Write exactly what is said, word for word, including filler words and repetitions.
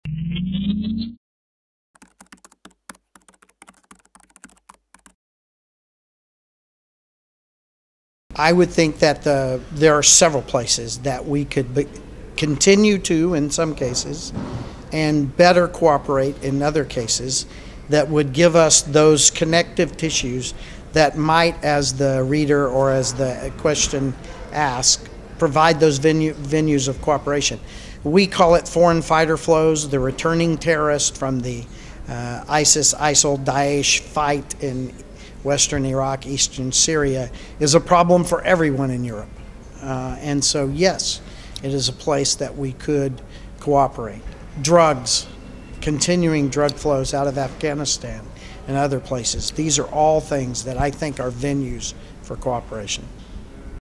I would think that the, there are several places that we could be, continue to, in some cases, and better cooperate in other cases, that would give us those connective tissues that might, as the reader or as the question asks, provide those venue, venues of cooperation. We call it foreign fighter flows. The returning terrorist from the uh, ISIS, ISIL, Daesh fight in Western Iraq, Eastern Syria is a problem for everyone in Europe. Uh, and so, yes, it is a place that we could cooperate. Drugs, continuing drug flows out of Afghanistan and other places. These are all things that I think are venues for cooperation.